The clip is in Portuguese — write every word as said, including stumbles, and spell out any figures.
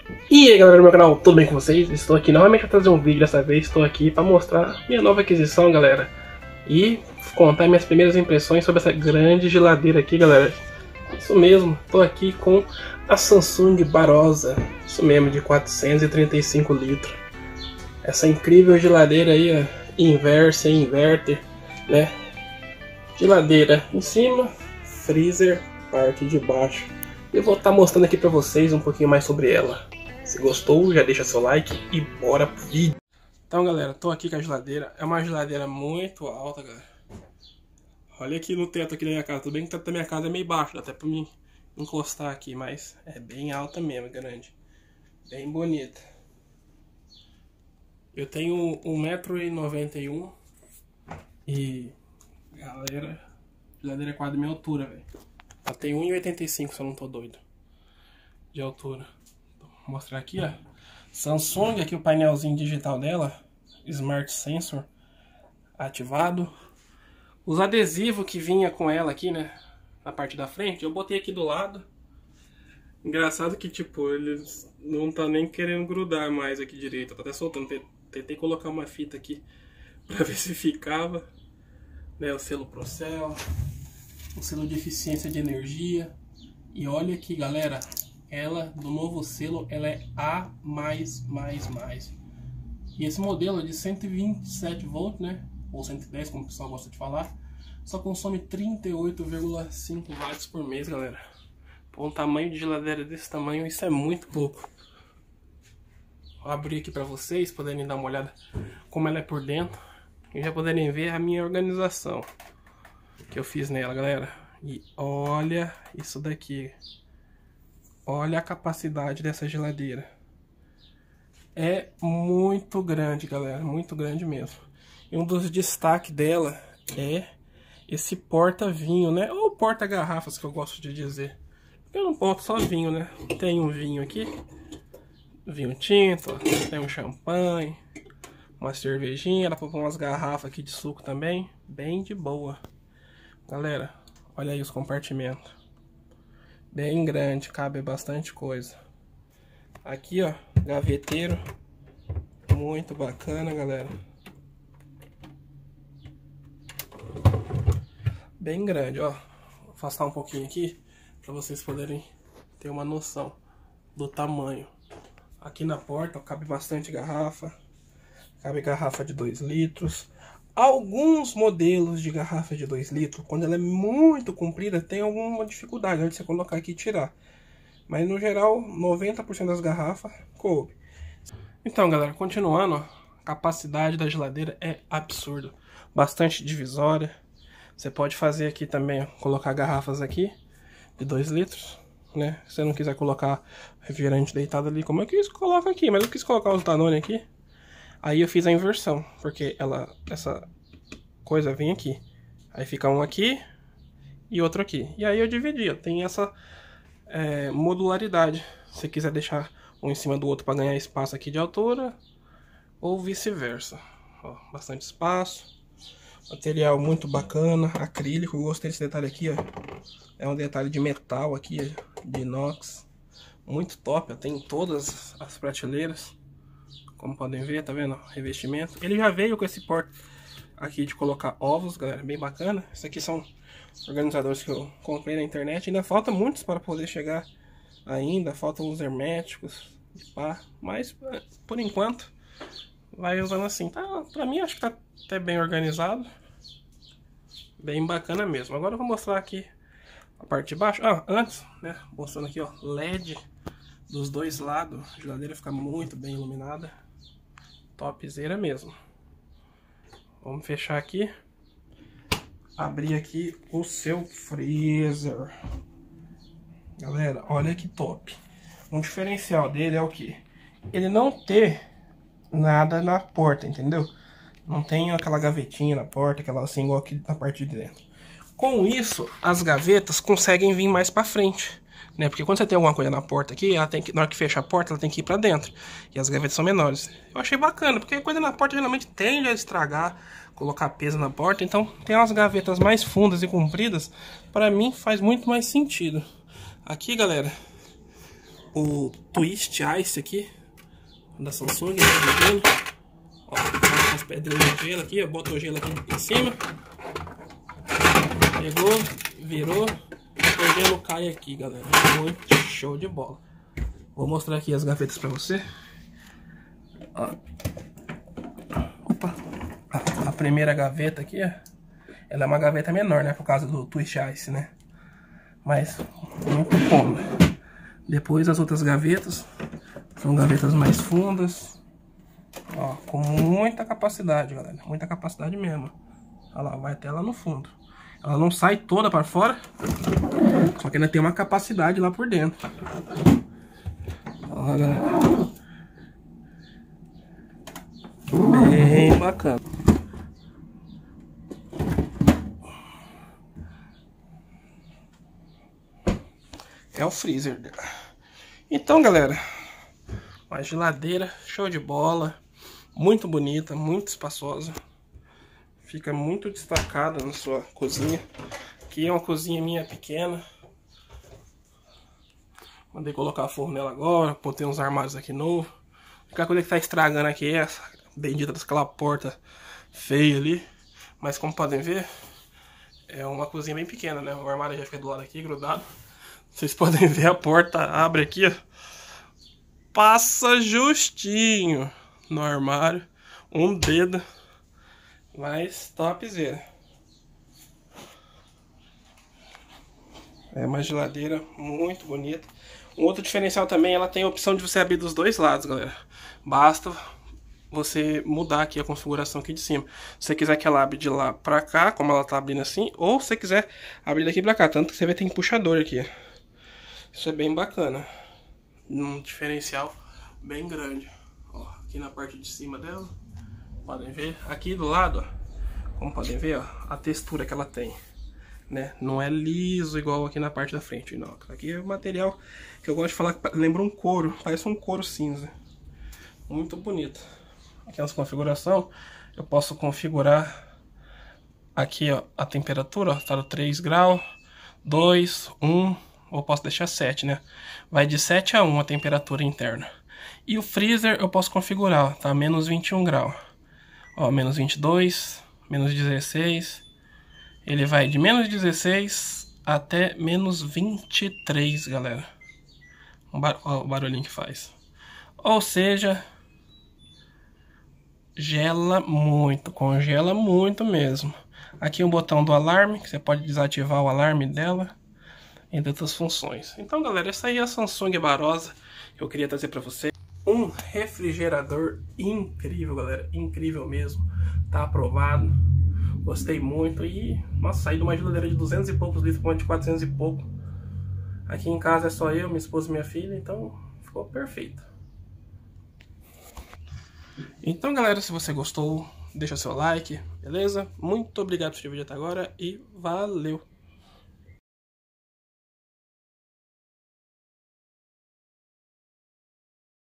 E aí galera do meu canal, tudo bem com vocês? Estou aqui novamente para trazer um vídeo. Dessa vez estou aqui para mostrar minha nova aquisição, galera, e contar minhas primeiras impressões sobre essa grande geladeira aqui, galera. Isso mesmo, estou aqui com a Samsung Barossa, isso mesmo, de quatrocentos e trinta e cinco litros. Essa incrível geladeira aí, ó, inversa e inverter, né? Geladeira em cima, freezer, parte de baixo. Eu vou estar mostrando aqui para vocês um pouquinho mais sobre ela. Se gostou, já deixa seu like e bora pro vídeo. Então galera, tô aqui com a geladeira. É uma geladeira muito alta, galera. Olha aqui no teto aqui da minha casa. Tudo bem que o teto da minha casa é meio baixo, dá até pra mim encostar aqui, mas é bem alta mesmo, grande. Bem bonita. Eu tenho um metro e noventa e um e, galera, a geladeira é quase da minha altura, velho. Ela tem um e oitenta e cinco, se eu não tô doido, de altura. Vou mostrar aqui, ó. Samsung, aqui o painelzinho digital dela, Smart Sensor ativado. Os adesivos que vinha com ela aqui, né, na parte da frente, eu botei aqui do lado. Engraçado que, tipo, eles não tá nem querendo grudar mais aqui direito. Tá até soltando. Tentei colocar uma fita aqui pra ver se ficava, né, o selo Procel, o selo de eficiência de energia. E olha aqui, galera, ela, do novo selo, ela é A mais, mais, mais. E esse modelo é de cento e vinte e sete volts, né? Ou cento e dez, como o pessoal gosta de falar. Só consome trinta e oito vírgula cinco watts por mês, galera. Por um tamanho de geladeira desse tamanho, isso é muito pouco. Vou abrir aqui pra vocês poderem dar uma olhada como ela é por dentro. E já poderem ver a minha organização que eu fiz nela, galera. E olha isso daqui. Olha a capacidade dessa geladeira. É muito grande, galera. Muito grande mesmo. E um dos destaques dela é esse porta-vinho, né? Ou porta-garrafas, que eu gosto de dizer. Eu não boto só vinho, né? Tem um vinho aqui. Vinho tinto. Tem um champanhe. Uma cervejinha. Dá pra pôr umas garrafas aqui de suco também. Bem de boa. Galera, olha aí os compartimentos. Bem grande, cabe bastante coisa. Aqui, ó, gaveteiro. Muito bacana, galera. Bem grande, ó. Vou afastar um pouquinho aqui para vocês poderem ter uma noção do tamanho. Aqui na porta, ó, cabe bastante garrafa. Cabe garrafa de dois litros. Alguns modelos de garrafa de dois litros, quando ela é muito comprida, tem alguma dificuldade de você colocar aqui e tirar. Mas no geral, noventa por cento das garrafas coube. Então galera, continuando, ó, a capacidade da geladeira é absurda. Bastante divisória. Você pode fazer aqui também, ó, colocar garrafas aqui de dois litros, né? Se você não quiser colocar refrigerante deitado ali, como eu quis, coloca aqui. Mas eu quis colocar os Danone aqui. Aí eu fiz a inversão, porque ela, essa coisa vem aqui. Aí fica um aqui e outro aqui. E aí eu dividi, ó, tem essa é, modularidade. Se você quiser deixar um em cima do outro para ganhar espaço aqui de altura, ou vice-versa. Bastante espaço. Material muito bacana, acrílico. Eu gostei desse detalhe aqui, ó. É um detalhe de metal aqui, ó, de inox. Muito top, ó. Tem em todas as prateleiras. Como podem ver, tá vendo? Revestimento. Ele já veio com esse porta aqui de colocar ovos, galera. Bem bacana. Esses aqui são organizadores que eu comprei na internet. Ainda falta muitos para poder chegar ainda. Faltam os herméticos e pá. Mas, por enquanto, vai usando assim. Tá, pra mim, acho que tá até bem organizado. Bem bacana mesmo. Agora eu vou mostrar aqui a parte de baixo. Ah, antes, né? Mostrando aqui, ó. L E D dos dois lados. A geladeira fica muito bem iluminada. Topzera mesmo. Vamos fechar aqui. Abrir aqui o seu freezer. Galera, olha que top. Um diferencial dele é o que? Ele não ter nada na porta, entendeu? Não tem aquela gavetinha na porta, aquela assim, igual aqui na parte de dentro. Com isso, as gavetas conseguem vir mais pra frente, né? Porque quando você tem alguma coisa na porta aqui, ela tem que, na hora que fecha a porta, ela tem que ir pra dentro. E as gavetas são menores. Eu achei bacana, porque coisa na porta geralmente tende a estragar, colocar peso na porta. Então, tem umas gavetas mais fundas e compridas, pra mim faz muito mais sentido. Aqui, galera, o Twist Ice aqui da Samsung, né, de gelo. Ó, as pedrinhas de gelo aqui, ó, botou o gelo aqui em cima. Pegou, virou, o gelo cai aqui, galera. Muito show de bola. Vou mostrar aqui as gavetas pra você. Ó. Opa. A, a primeira gaveta aqui, ó, ela é uma gaveta menor, né, por causa do Twist Ice, né. Mas muito cômodo. Depois as outras gavetas são gavetas mais fundas, ó, com muita capacidade, galera, muita capacidade mesmo. Olha lá, vai até lá no fundo. Ela não sai toda para fora, só que ainda tem uma capacidade lá por dentro. Olha, galera, bem bacana. É o freezer dela. Então, galera, uma geladeira show de bola, muito bonita, muito espaçosa, fica muito destacada na sua cozinha. Aqui é uma cozinha minha pequena, mandei colocar forno nela agora, botei uns armários aqui novos. A única coisa que tá estragando aqui é essa bendita daquela porta feia ali, mas como podem ver, é uma cozinha bem pequena, né? O armário já fica do lado aqui, grudado. Vocês podem ver, a porta abre aqui, ó, passa justinho no armário, um dedo, mas topzera. É uma geladeira muito bonita. Um outro diferencial também, ela tem a opção de você abrir dos dois lados, galera. Basta você mudar aqui a configuração aqui de cima. Se você quiser que ela abra de lá pra cá, como ela tá abrindo assim, ou se você quiser abrir daqui pra cá, tanto que você vê que tem puxador aqui. Isso é bem bacana, um diferencial bem grande. Ó, aqui na parte de cima dela, podem ver, aqui do lado, ó, como podem ver, ó, a textura que ela tem, né? Não é liso igual aqui na parte da frente, não. Aqui é o material que eu gosto de falar que lembra um couro, parece um couro cinza, muito bonito. Aqui nas configurações, eu posso configurar aqui, ó, a temperatura, ó, tá no três graus, dois, um, ou posso deixar sete, né? Vai de sete a um a temperatura interna. E o freezer eu posso configurar, ó, tá? Menos vinte e um graus. Ó, menos vinte e dois, menos dezesseis. Ele vai de menos dezesseis até menos vinte e três, galera. O, bar ó, o barulhinho que faz. Ou seja, gela muito, congela muito mesmo. Aqui o botão do alarme, que você pode desativar o alarme dela, entre outras funções. Então, galera, essa aí é a Samsung Barossa que eu queria trazer para você. Um refrigerador incrível, galera, incrível mesmo. Tá aprovado, gostei muito. E, nossa, saí de uma geladeira de duzentos e poucos litros para uma de quatrocentos e pouco. Aqui em casa é só eu, minha esposa e minha filha, então ficou perfeito. Então, galera, se você gostou, deixa seu like, beleza? Muito obrigado por assistir o vídeo até agora e valeu!